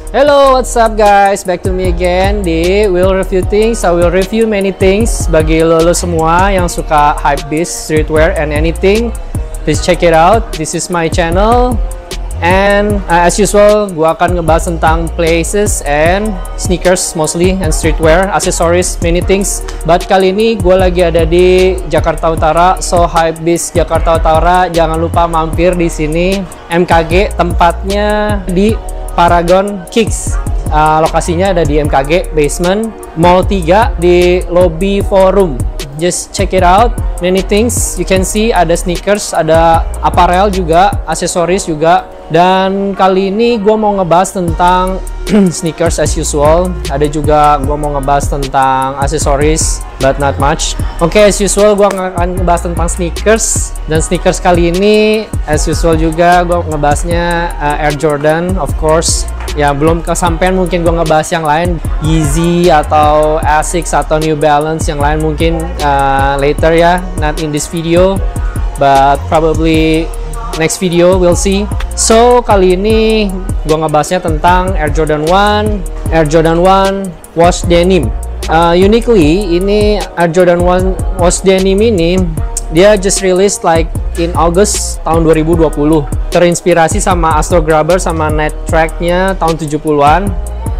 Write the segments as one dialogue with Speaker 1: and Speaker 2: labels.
Speaker 1: Hello, what's up guys? Back to me again di Will Review Things. I will review many things. Bagi lo semua yang suka hypebeast, streetwear, and anything, please check it out. This is my channel. And as usual, gua akan ngebahas tentang places and sneakers mostly, and streetwear, accessories, many things. But kali ini gua lagi ada di Jakarta Utara, so hypebeast Jakarta Utara, jangan lupa mampir di sini. MKG, tempatnya di Paragon Kicks. Lokasinya ada di MKG basement Mall 3 di lobby forum. Just check it out, many things you can see. Ada sneakers, ada apparel juga, aksesoris juga. Dan kali ini gue mau ngebahas tentang sneakers as usual. Ada juga gue mau ngebahas tentang aksesoris, but not much. Oke, as usual gue akan ngebahas tentang sneakers. Dan sneakers kali ini as usual juga gue ngebahasnya Air Jordan, of course. Ya belum kesampaian mungkin gue ngebahas yang lain, Yeezy atau Asics atau New Balance yang lain mungkin later ya, not in this video, but probably next video we'll see. So kali ini gue ngebahasnya tentang Air Jordan 1, Air Jordan 1 Wash Denim. Uniquely ini Air Jordan 1 Wash Denim ini dia just released like in August tahun 2020. Terinspirasi sama Astro Grabber sama Night Track-nya tahun 70-an.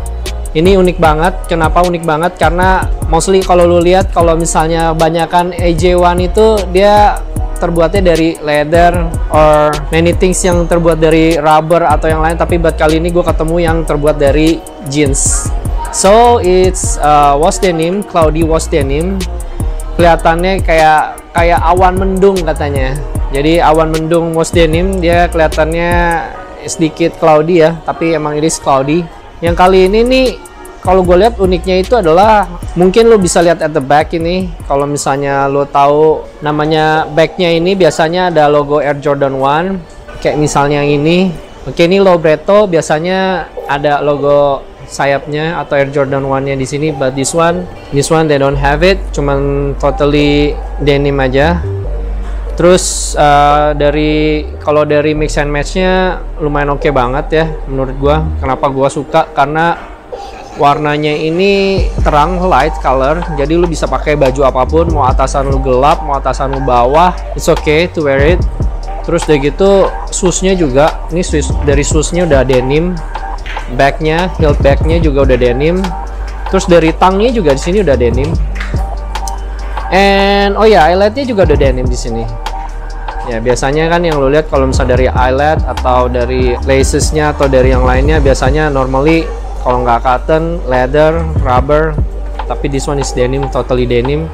Speaker 1: Ini unik banget. Kenapa unik banget? Karena mostly kalau lu lihat, kalau misalnya banyakan AJ1 itu dia terbuatnya dari leather or many things yang terbuat dari rubber atau yang lain, tapi buat kali ini gue ketemu yang terbuat dari jeans. So it's wash denim, cloudy wash denim. Kelihatannya kayak awan mendung katanya. Jadi awan mendung wash denim, dia kelihatannya sedikit cloudy ya, tapi emang ini cloudy. Yang kali ini nih, kalau gue lihat uniknya itu adalah, mungkin lo bisa lihat at the back ini. Kalau misalnya lo tahu namanya backnya ini, biasanya ada logo Air Jordan 1. Kayak misalnya yang ini. Oke, ini Lobreto, biasanya ada logo sayapnya atau Air Jordan 1-nya di sini. But this one they don't have it. Cuman totally denim aja. Terus kalau dari mix and match-nya lumayan oke banget ya menurut gua. Kenapa gua suka? Karena warnanya ini terang, light color, jadi lu bisa pakai baju apapun, mau atasan lu gelap, mau atasan lu bawah, it's okay to wear it. Terus udah gitu shoes-nya juga, ini dari shoes-nya udah denim, back-nya, heel back-nya juga udah denim. Terus dari tang-nya juga di sini udah denim. And oh ya, eyelet-nya juga udah denim di sini. Ya biasanya kan yang lo lihat kalau misalnya dari eyelet atau dari laces-nya atau dari yang lainnya, biasanya normally kalau nggak cotton, leather, rubber, tapi this one is denim, totally denim.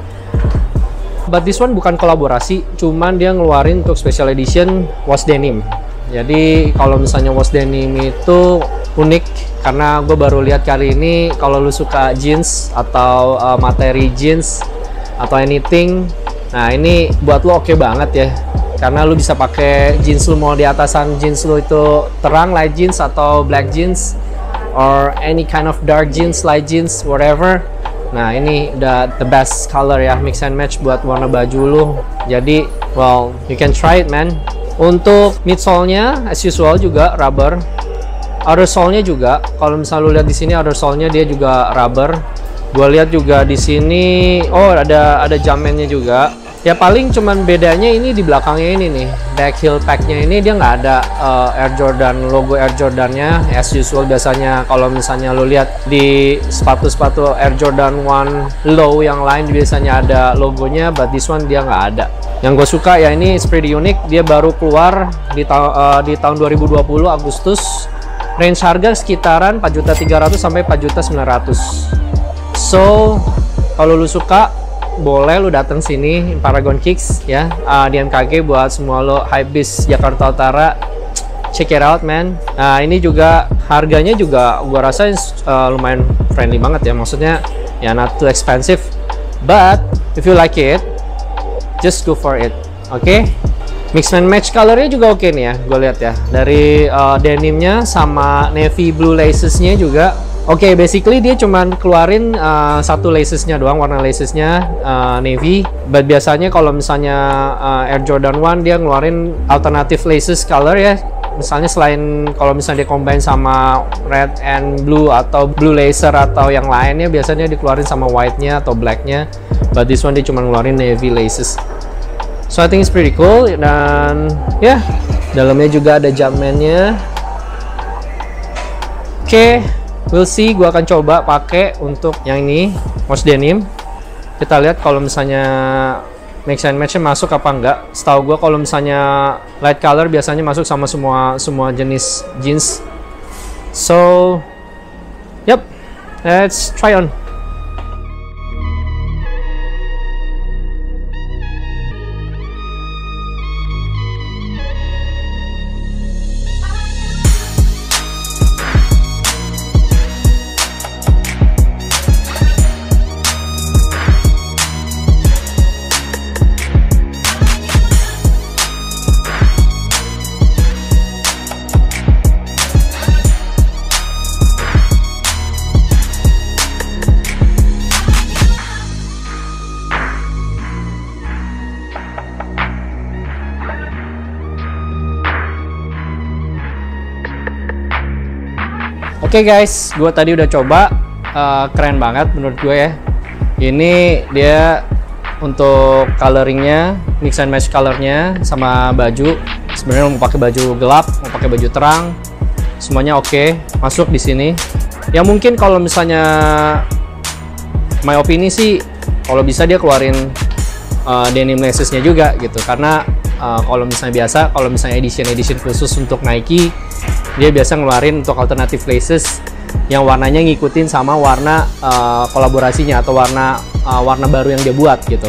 Speaker 1: But this one bukan kolaborasi, cuman dia ngeluarin untuk special edition wash denim. Jadi kalau misalnya wash denim itu unik, karena gue baru lihat kali ini. Kalau lu suka jeans atau materi jeans atau anything, nah ini buat lo oke banget ya. Karena lu bisa pakai jeans lu, mau di atasan jeans lu itu terang, light jeans atau black jeans, or any kind of dark jeans, light jeans, whatever. Nah ini udah the best color ya, mix and match buat warna baju lu. Jadi well, you can try it man. Untuk midsole-nya as usual juga rubber. Outer sole-nya juga, kalau misalnya lu lihat di sini outer sole-nya dia juga rubber. Gua lihat juga di sini, oh ada Jumpman-nya juga. Ya paling cuman bedanya ini di belakangnya ini nih, back heel pack-nya ini dia nggak ada Air Jordan, logo Air Jordan-nya. As usual biasanya kalau misalnya lo lihat di sepatu-sepatu Air Jordan 1 Low yang lain biasanya ada logonya, but this one dia nggak ada. Yang gue suka ya ini is pretty unique, dia baru keluar di tahun 2020 Agustus. Range harga sekitaran 4.300.000 sampai 4.900.000. So kalau lu suka, boleh lu datang sini Paragon Kicks ya, di MKG. Buat semua lo hypebeast Jakarta Utara, check it out man. Nah ini juga harganya juga gua rasa lumayan friendly banget ya, maksudnya ya not too expensive, but if you like it just go for it. Oke, mix and match colornya juga oke nih ya, gue lihat ya dari denimnya sama navy blue lacesnya juga. Oke, basically dia cuman keluarin satu lacesnya doang, warna lacesnya navy. But biasanya kalau misalnya Air Jordan 1 dia ngeluarin alternative laces color ya. misalnya selain kalau misalnya dia combine sama red and blue atau blue laser atau yang lainnya, biasanya dikeluarin sama white-nya atau black-nya, but this one dia cuma ngeluarin navy laces. So I think it's pretty cool. Dan ya, dalamnya juga ada Jumpman-nya. Oke, we'll see. Gua akan coba pakai untuk yang ini, mouse denim. Kita lihat kalau misalnya mix and match-nya masuk apa enggak. Setahu gue kalau misalnya light color biasanya masuk sama semua jenis jeans. So, yep, let's try on. Oke guys, gue tadi udah coba, keren banget menurut gue ya. Ini dia untuk coloringnya, mix and match colornya sama baju. Sebenarnya mau pakai baju gelap, mau pakai baju terang, semuanya oke, masuk di sini. Ya mungkin kalau misalnya my opini sih, kalau bisa dia keluarin denim lacesnya juga gitu, karena kalau misalnya biasa, kalau misalnya edition khusus untuk Nike, dia biasa ngeluarin untuk alternative laces yang warnanya ngikutin sama warna kolaborasinya atau warna baru yang dia buat gitu.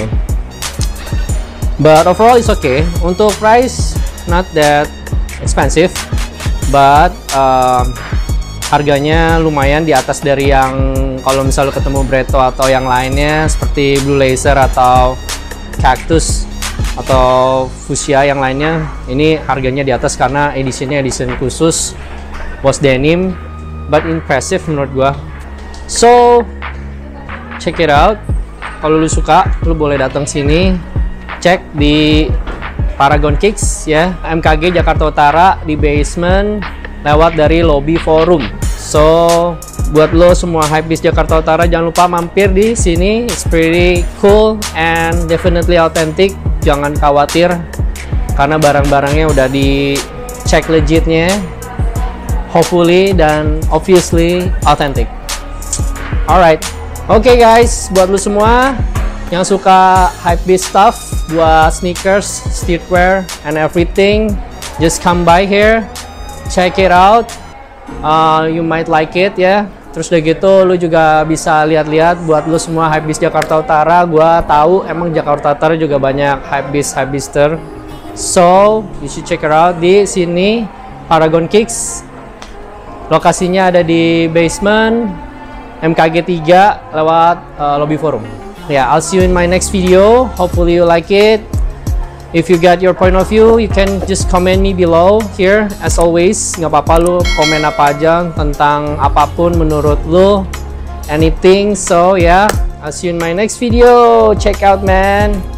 Speaker 1: But overall it's okay. Untuk price not that expensive, but harganya lumayan di atas dari yang kalau misalnya ketemu Breto atau yang lainnya seperti Blue Laser atau Cactus atau Fuchsia yang lainnya. Ini harganya di atas karena edition khusus Boss Denim, but impressive menurut gua. So check it out. Kalau lu suka, lu boleh datang sini, cek di Paragon Kicks ya, MKG Jakarta Utara di basement lewat dari lobby forum. So buat lo semua hypebeast Jakarta Utara, jangan lupa mampir di sini. It's pretty cool and definitely authentic. Jangan khawatir karena barang-barangnya udah dicek legitnya, hopefully dan obviously authentic. Alright, oke guys, buat lu semua yang suka hypebeast stuff, buat sneakers, streetwear, and everything, just come by here, check it out. You might like it ya. Terus udah gitu lu juga bisa lihat-lihat buat lu semua hypebeast Jakarta Utara. Gua tahu emang Jakarta Utara juga banyak hypebeaster. So, you should check it out di sini Paragon Kicks. Lokasinya ada di basement MKG 3 lewat lobby forum. Yeah, I'll see you in my next video. Hopefully you like it. If you got your point of view, you can just comment me below here. As always, nggak apa-apa lu komen apa aja tentang apapun menurut lu, anything. So yeah, I'll see you in my next video. Check out, man.